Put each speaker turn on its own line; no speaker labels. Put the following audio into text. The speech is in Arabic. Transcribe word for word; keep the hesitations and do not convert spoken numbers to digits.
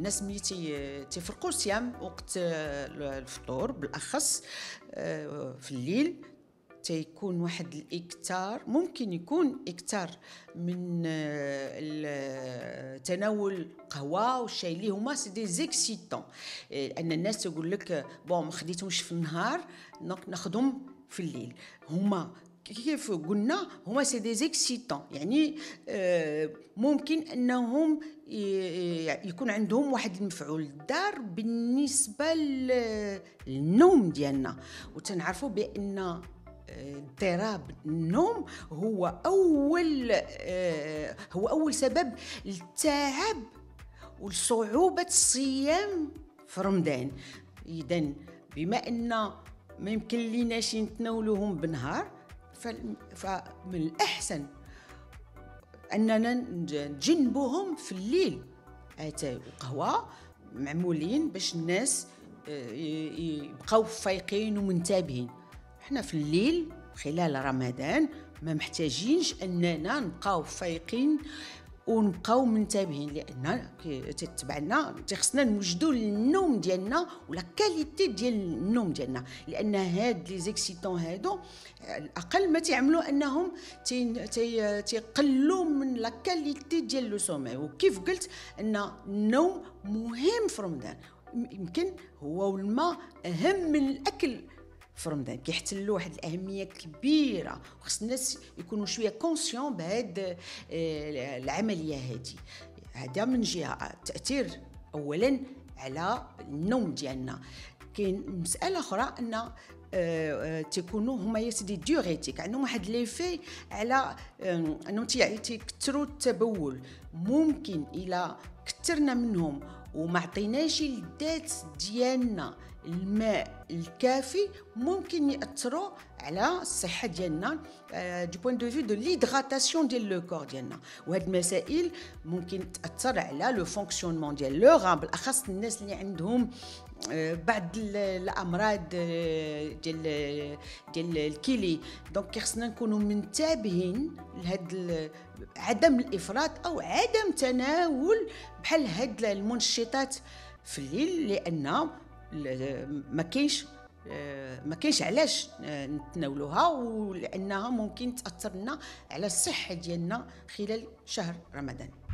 الناس ملي تي تيفرقوا الصيام وقت الفطور بالاخص في الليل تيكون واحد الاكثار، ممكن يكون اكثار من تناول قهوه والشاي اللي هما سي دي زيكسيتون. ان الناس تقول لك بون ما خديتهمش في النهار دونك ناخذهم في الليل. هما كيف قلنا هما سي دي زيكسيتون، يعني ممكن انهم يكون عندهم واحد المفعول الدار بالنسبه للنوم ديالنا. وتنعرفوا بان اضطراب النوم هو اول هو اول سبب للتعب وصعوبه الصيام في رمضان. اذا بما ان ما يمكن ليناش نتناولوهم بالنهار فمن الاحسن اننا نتجنبوهم في الليل. اتاي القهوه معمولين باش الناس يبقاو فايقين ومنتبهين. حنا في الليل خلال رمضان ما محتاجينش اننا نبقاو فايقين ونبقاو منتبهين، لان تتبعنا تخصنا نوجدوا النوم ديالنا ولا كاليتي ديال النوم ديالنا، لان هاد لي زيكسيتون هادو الاقل ما تعملوا انهم تيقلوا من لا كاليتي ديال لو سومي. وكيف قلت ان النوم مهم في رمضان، يمكن هو والماء اهم من الاكل في رمضان، كيحتلوا واحد الاهميه كبيره وخص الناس يكونوا شويه كونسيون بهاد العمليه هذه. هذا من جهه تاثير اولا على النوم ديالنا. كاين مساله اخرى ان تيكونوا هما يسدي ديوريتيك، عندهم واحد ليفي على انه تيكثروا التبول. ممكن الى كثرنا منهم وما عطيناش الذات ديالنا الماء الكافي ممكن ياثروا على الصحه ديالنا دو بوين دو في دو ليدغاتاسيون ديال لو كور ديالنا. وهاد المسائل ممكن تاثر على لو فونكسيونمون ديال لو غان، بالاخص الناس اللي عندهم بعض الامراض ديال ديال الكلي. دونك خصنا نكونوا منتبهين لهاد عدم الافراط او عدم تناول بحال هاد المنشطات في الليل، لان ما كاينش ما كاينش علاش نتناولوها، ولانها ممكن تاثر لنا على الصحه ديالنا خلال شهر رمضان.